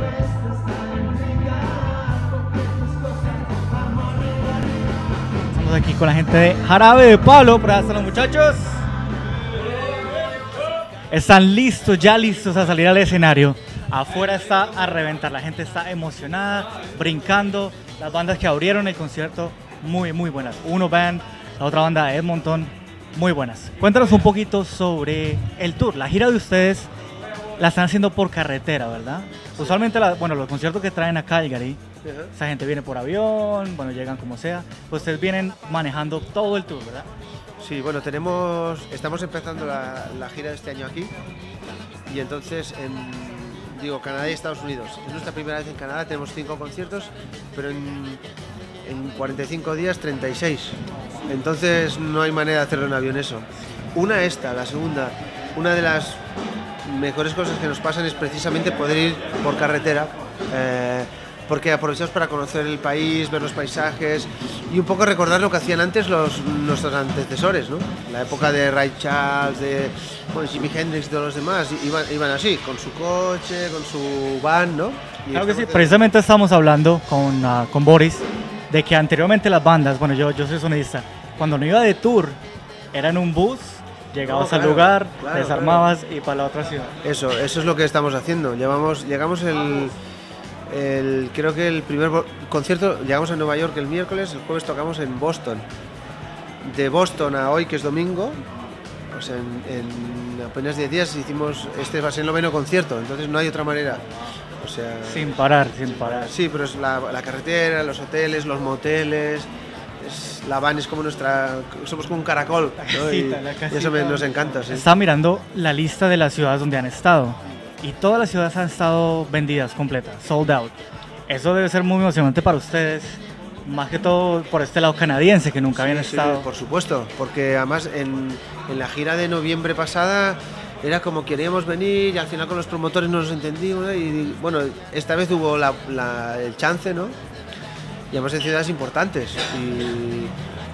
Estamos aquí con la gente de Jarabe de Palo. Para los muchachos. Están listos, ya listos a salir al escenario. Afuera está a reventar, la gente está emocionada, brincando. Las bandas que abrieron el concierto, muy buenas. Uno Band, la otra banda Edmonton, muy buenas. Cuéntanos un poquito sobre el tour. La gira de ustedes la están haciendo por carretera, ¿verdad? Usualmente, los conciertos que traen a Calgary, esa gente viene por avión, bueno, llegan como sea. Pues ustedes vienen manejando todo el tour, ¿verdad? Sí, bueno, estamos empezando la gira de este año aquí y entonces Canadá y Estados Unidos. Es nuestra primera vez en Canadá, tenemos 5 conciertos, pero en 45 días 36. Entonces no hay manera de hacerlo en avión eso. La segunda, una de las mejores cosas que nos pasan es precisamente poder ir por carretera, porque aprovechamos para conocer el país, ver los paisajes y un poco recordar lo que hacían antes nuestros antecesores, ¿no? La época de Ray Charles, de Jimi Hendrix y todos los demás, iban así, con su coche, con su van, ¿no? Claro que sí, precisamente estamos hablando con Boris de que anteriormente las bandas, bueno, yo soy sonidista, cuando no iba de tour, era en un bus, llegabas al lugar, desarmabas y para la otra ciudad. Eso es lo que estamos haciendo. Llegamos creo que el primer concierto, llegamos a Nueva York el miércoles, el jueves tocamos en Boston. De Boston a hoy, que es domingo, pues en apenas 10 días este va a ser el 9º concierto, entonces no hay otra manera. O sea, sin parar. Sí, pero es la carretera, los hoteles, los moteles, la van es como somos como un caracol, ¿no? Y eso nos encanta. Sí. Estaba mirando la lista de las ciudades donde han estado. Y todas las ciudades han estado vendidas completas, sold out. Eso debe ser muy emocionante para ustedes, más que todo por este lado canadiense que nunca habían estado. Por supuesto, porque además en la gira de noviembre pasada era como queríamos venir y al final con los promotores no nos entendimos, ¿no? Y bueno, esta vez hubo el chance, ¿no? Y además en ciudades importantes. Y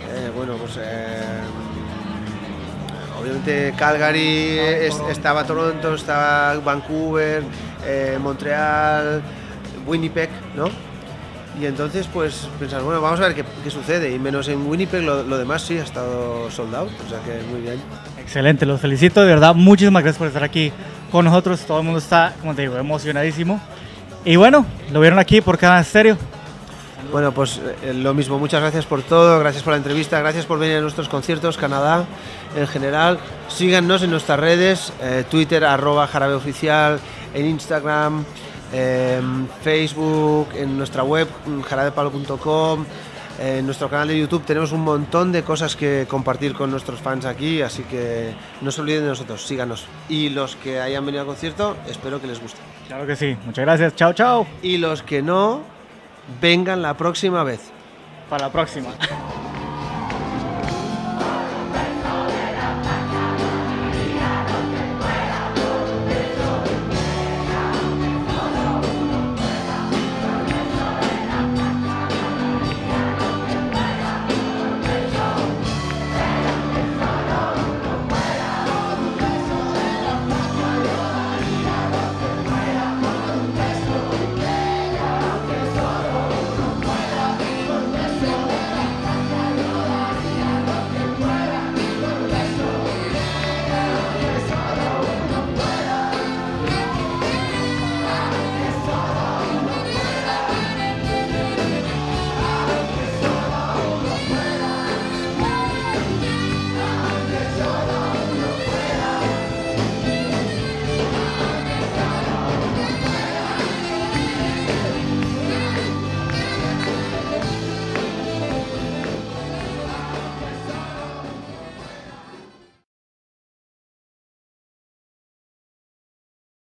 obviamente Calgary, estaba Toronto, estaba Vancouver, Montreal, Winnipeg, ¿no? Y entonces pues pensar, bueno, vamos a ver qué sucede, y menos en Winnipeg lo demás sí ha estado sold out, o sea que muy bien. Excelente, los felicito de verdad, muchísimas gracias por estar aquí con nosotros, todo el mundo está, como te digo, emocionadísimo. Y bueno, lo vieron aquí por Canadá Stereo. Bueno, pues lo mismo, muchas gracias por todo, gracias por la entrevista, gracias por venir a nuestros conciertos, Canadá en general. Síganos en nuestras redes, Twitter @jarabeoficial, en Instagram, Facebook, en nuestra web jarabepalo.com, en nuestro canal de YouTube. Tenemos un montón de cosas que compartir con nuestros fans aquí, así que no se olviden de nosotros, síganos. Y los que hayan venido al concierto, espero que les guste. Claro que sí, muchas gracias, chao, chao. Y los que no, vengan la próxima vez. Para la próxima.